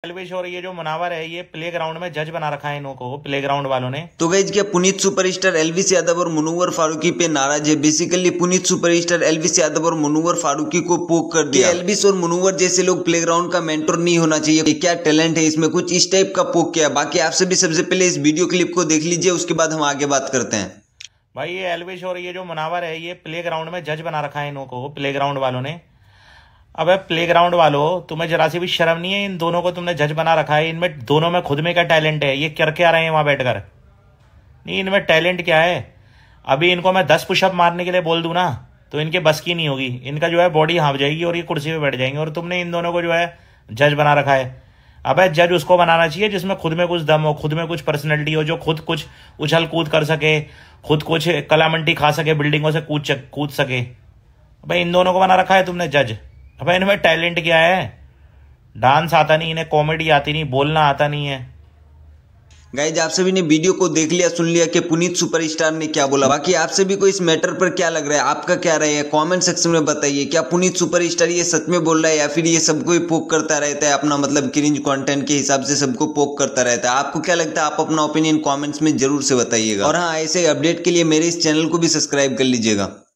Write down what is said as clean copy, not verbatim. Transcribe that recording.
एल्विश और ये जो मुनावर है ये प्ले ग्राउंड में जज बना रखा है इनको प्ले ग्राउंड वालों ने। तो गाइस क्या पुनीत सुपरस्टार एल्विश यादव और मुनव्वर फारूकी पे नाराज है? बेसिकली पुनीत सुपरस्टार एल्विश यादव और मुनव्वर फारूकी को पोक कर दिया। एल्विश और मुनव्वर जैसे लोग प्लेग्राउंड का मेंटर नहीं होना चाहिए, क्या टैलेंट है इसमें, कुछ इस टाइप का पोक किया। बाकी आप सभी सबसे पहले इस वीडियो क्लिप को देख लीजिए, उसके बाद हम आगे बात करते हैं। भाई ये एल्विश और ये जो मुनावर है ये प्ले ग्राउंड में जज बना रखा है इनको प्ले ग्राउंड वालों ने। अबे प्ले ग्राउंड वालों, तुम्हें जरा सी भी शर्म नहीं है? इन दोनों को तुमने जज बना रखा है। इनमें दोनों में खुद में क्या टैलेंट है? ये कर क्या रहे हैं वहां बैठकर? नहीं, इनमें टैलेंट क्या है? अभी इनको मैं 10 पुशअप मारने के लिए बोल दूं ना तो इनके बस की नहीं होगी। इनका जो है बॉडी हाँफ जाएगी और ये कुर्सी पे बैठ जाएंगे। और तुमने इन दोनों को जो है जज बना रखा है। अबे जज उसको बनाना चाहिए जिसमें खुद में कुछ दम हो, खुद में कुछ पर्सनैलिटी हो, जो खुद कुछ उछल कूद कर सके, खुद कुछ कलामंटी खा सके, बिल्डिंगों से कूद सके। भाई इन दोनों को बना रखा है तुमने जज। अबे इनमें टैलेंट क्या है? डांस आता नहीं इन्हें, कॉमेडी आती नहीं, बोलना आता नहीं है। गाइज आप सभी ने वीडियो को देख लिया, सुन लिया कि पुनीत सुपरस्टार ने क्या बोला। बाकी आप सभी को इस मैटर पर क्या लग रहा है, आपका क्या राय है, कमेंट सेक्शन में बताइए। क्या पुनीत सुपरस्टार ये सच में बोल रहा है या फिर ये सबको ही पोक करता रहता है, अपना मतलब क्रिंज कंटेंट के हिसाब से सबको पोक करता रहता है? आपको क्या लगता है? आप अपना ओपिनियन कमेंट्स में जरूर से बताइएगा। और हाँ, ऐसे अपडेट के लिए मेरे इस चैनल को भी सब्सक्राइब कर लीजिएगा।